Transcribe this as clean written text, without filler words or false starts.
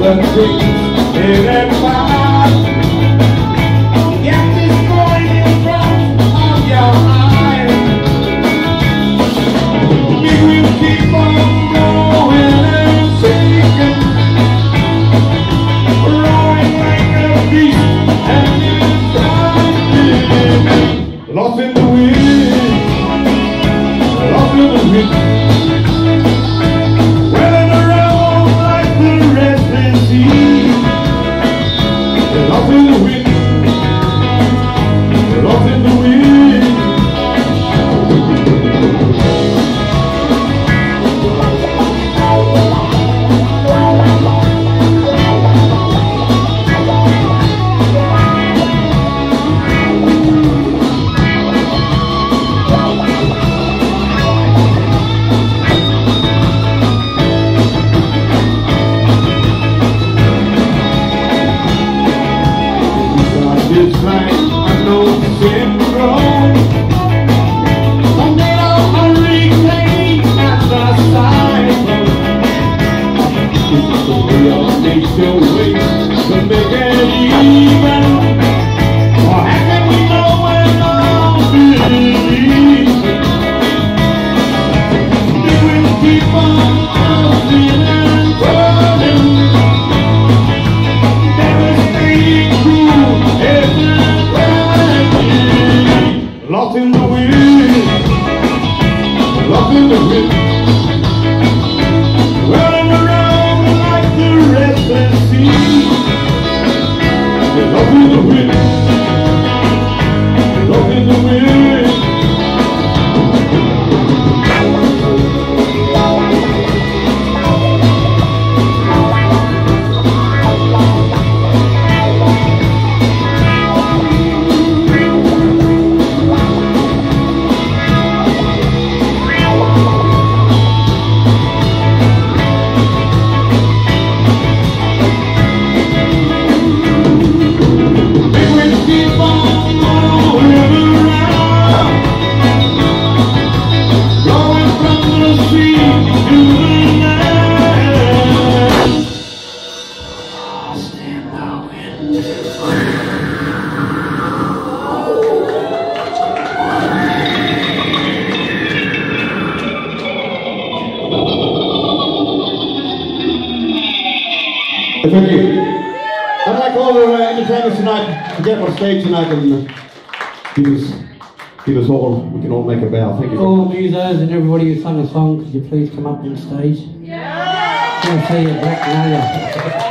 the trees in and fire. Get this boy in front of your eyes. We will keep on going and shaking, roaring like a beast and it's lost in the wind, lost in the wind. Lost in the wind, lost in the wind. It's like I know syndrome. Someday I'll hurricane at the cycle. It's the way our nature waits to make it even. Or how can we know when all believe? We will keep on moving and burning, devastating cruel. Lost in the wind, lost in the wind, running around like the restless sea. Lost in the wind, lost in the wind. Thank you. I'd like all the entertainers tonight to get on stage tonight and give us all, we can all make a bow. Thank you. All musos and everybody who sung a song, could you please come up on stage? Yeah! I want to see you, Black Naga.